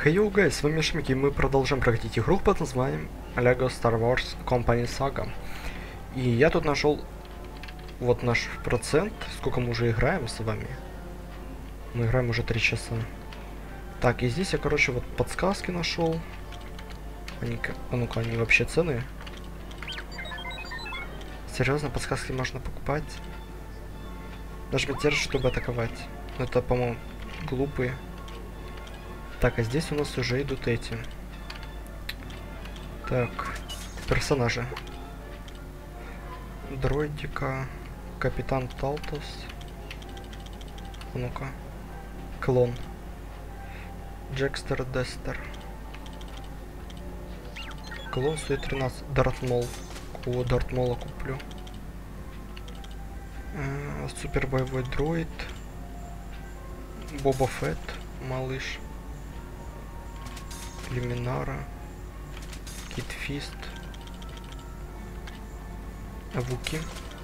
Хей, гайс, с вами Шмики, и мы продолжаем проходить игру под названием LEGO Star Wars Company Saga. И я тут нашел вот наш процент, сколько мы уже играем с вами. Мы играем уже 3 часа. Так, и здесь я, короче, вот подсказки нашел. Они, а ну-ка, они вообще цены? Серьезно, подсказки можно покупать? Нажмите R, чтобы атаковать. Но это, по-моему, глупые. Так, а здесь у нас уже идут эти. Так, персонажи. Дроидика, Капитан Талтус. Ну-ка. Клон. Джекстер Дестер. Клон стоит 13. Дарт Мол. О, Дарт Мола куплю. Супер боевой дроид. Боба Фетт. Малыш. Лиминара. Кит Фист. Вуки.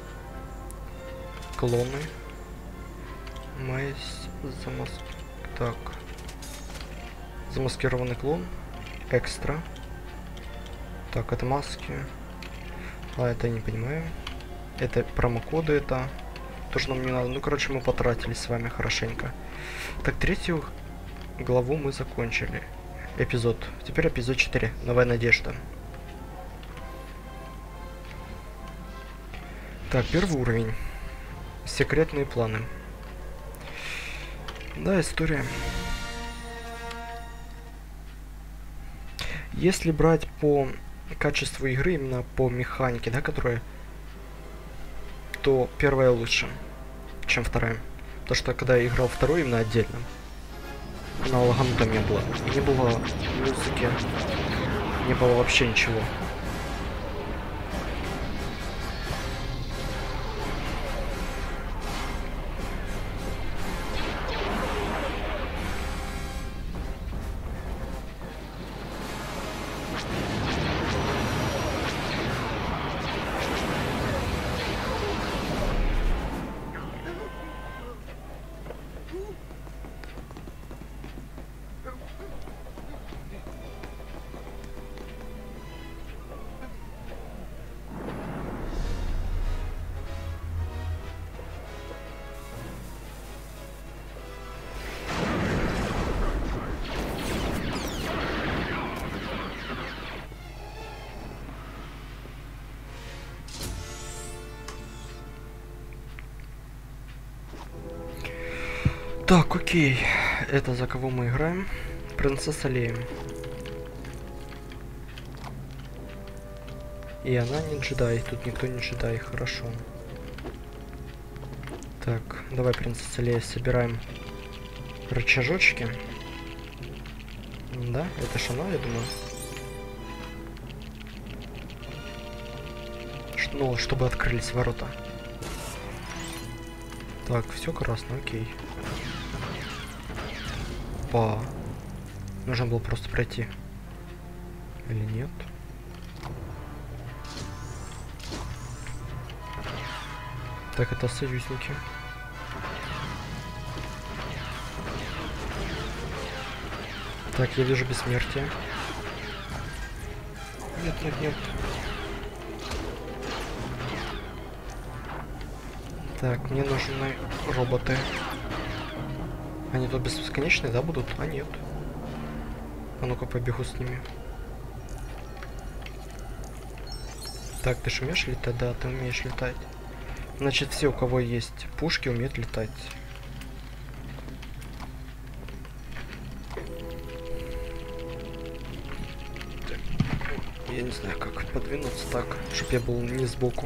Клоны. Мейс. Так. Замаскированный клон. Экстра. Так, это маски. А, это я не понимаю. Это промокоды, это тоже нам не надо. Ну, короче, мы потратились с вами хорошенько. Так, третью главу мы закончили. Эпизод. Теперь эпизод 4. Новая надежда. Так, первый уровень. Секретные планы. Да, история. Если брать по качеству игры, именно по механике, да, которая, то первая лучше, чем вторая. Потому что когда я играл вторую именно отдельно, аналогом там не было. Не было музыки, не было вообще ничего. Так, окей. Это за кого мы играем? Принцесса Лея. И она не джедай. Тут никто не джедай. Хорошо. Так, давай, принцесса Лея, собираем рычажочки. Да, это ж она, я думаю. Ну, чтобы открылись ворота. Так, все красно, окей. Нужно было просто пройти. Или нет? Так, это союзники. Так, я вижу бессмертие. Нет, нет, нет. Так, мне нужны роботы. Они тут бесконечные, да, будут? А нет. А ну-ка, побегу с ними. Так, ты же умеешь летать? Да, ты умеешь летать. Значит, все, у кого есть пушки, умеют летать. Я не знаю, как подвинуться так, чтобы я был не сбоку.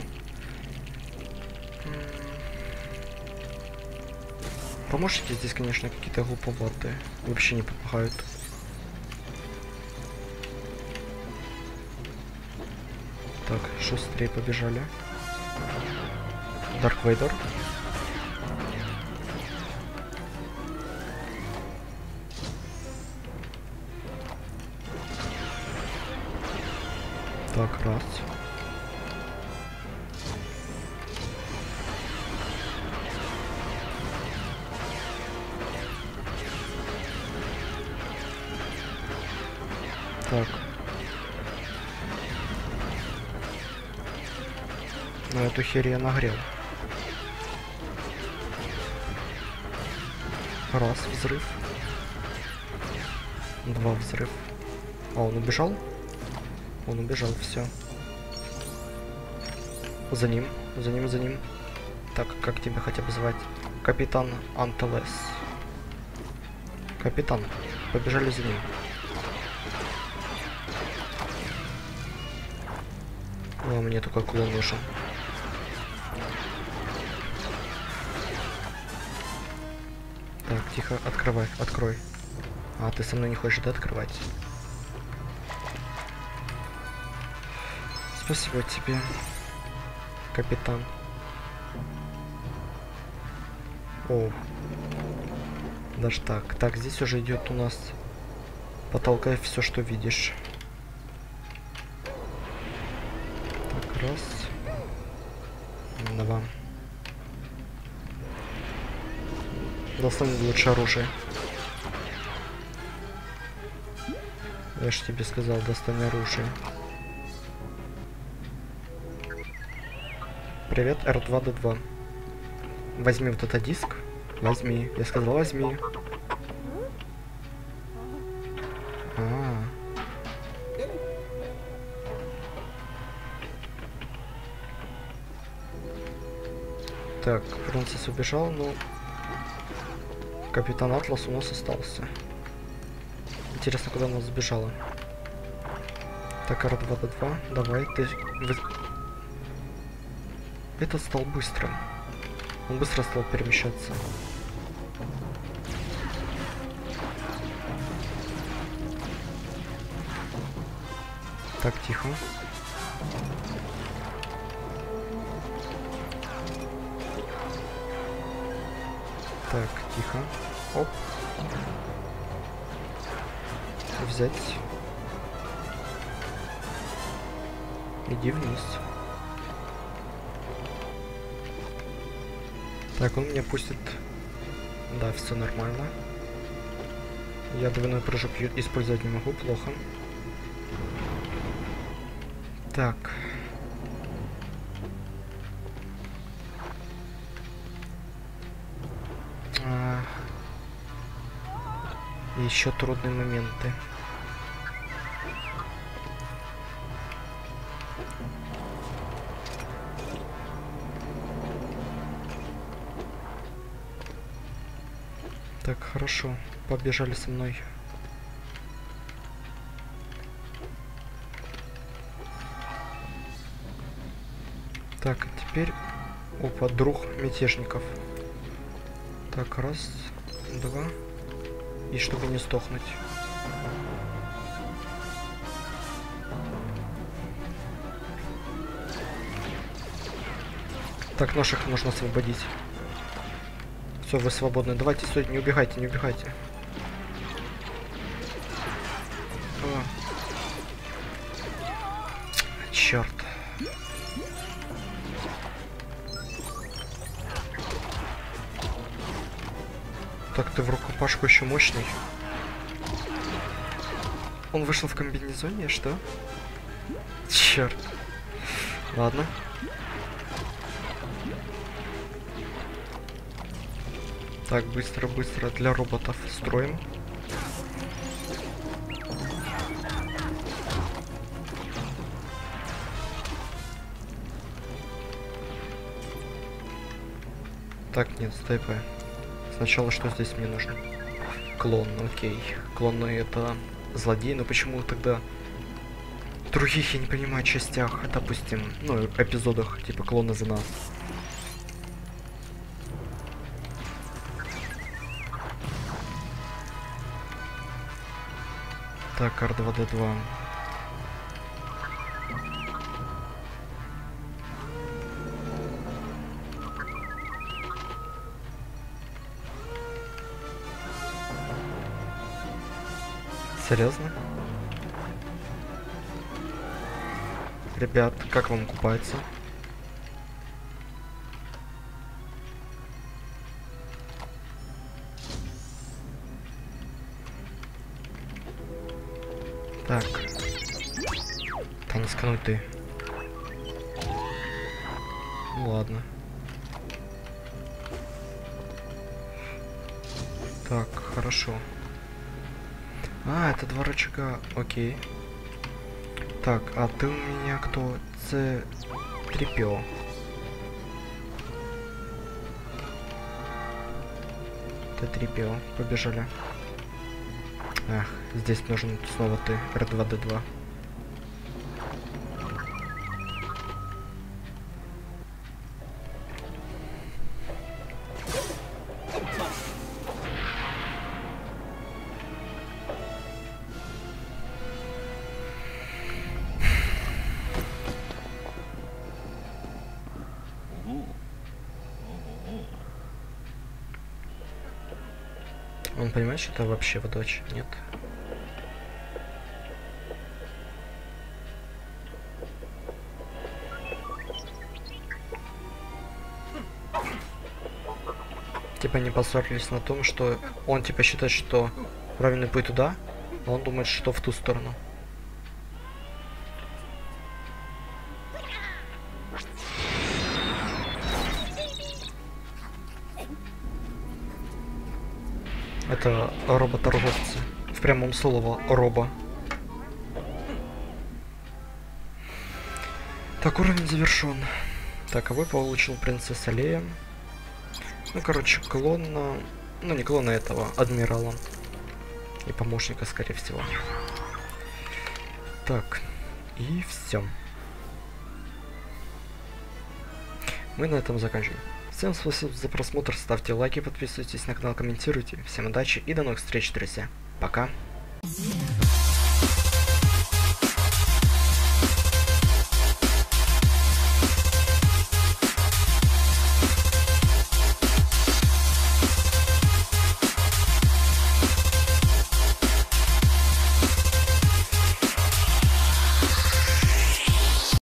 Помощники здесь, конечно, какие-то глуповатые. Вообще не помогают. Так, шустрее побежали. Дарк Вейдер. Так, раз. Но эту херь я нагрел. Раз взрыв. Два взрыв. А, он убежал? Он убежал, все. За ним, за ним, за ним. Так, как тебя хотя бы звать? Капитан Антелес. Капитан, побежали за ним. О, мне только клон нужен. Так, тихо, открывай, открой. А, ты со мной не хочешь, да, открывать? Спасибо тебе, капитан. О, даже так. Так, здесь уже идет у нас потолкай все, что видишь. Так, раз. Два. Достань лучше оружие. Я ж тебе сказал, достань оружие. Привет, R2-D2. Возьми вот этот диск. Возьми. Я сказал, возьми. Так, Фрэнсис убежал, но капитан Атлас у нас остался. Интересно, куда она сбежала. Так, R2-D2, давай, ты... Этот стал быстрым. Он быстро стал перемещаться. Так, тихо. Так, тихо. Оп. Взять. Иди вниз. Так, он меня пустит. Да, все нормально. Я двойной прыжок использовать не могу, плохо. Так. Еще трудные моменты. Так, хорошо. Побежали со мной. Так, а теперь... Опа, друг мятежников. Так, раз, два. И чтобы не сдохнуть. Так, наших нужно освободить. Все, вы свободны. Давайте, стойте, не убегайте, не убегайте. Черт. Так, ты в рукопашку еще мощный. Он вышел в комбинезоне, что? Черт. Ладно. Так, быстро для роботов строим. Так, нет, стой. Сначала что здесь мне нужно? Клон, окей. Клоны это злодей, но почему тогда в других, я не понимаю, частях, допустим, ну, эпизодах, типа клоны за нас. Так, R2-D2. Серьезно? Ребят, как вам купается? Так. Да не скануй ты. Ну ладно. Так, хорошо. А, это 2 рычага. Окей. Так, а ты у меня кто? С-3PO. Т-3PO. Побежали. Ах, здесь нужен снова ты. R2-D2. Он понимает, что это вообще его дочь? Нет? Типа они поссорились на том, что он типа считает, что правильный путь туда, а он думает, что в ту сторону. Это роботорговцы. В прямом слове робо. Так, уровень завершен. Так, а вы получил принцесса Лея. Ну, короче, клона... Ну, не клона этого, адмирала. И помощника, скорее всего. Так, и все. Мы на этом заканчиваем. Всем спасибо за просмотр, ставьте лайки, подписывайтесь на канал, комментируйте. Всем удачи и до новых встреч, друзья. Пока.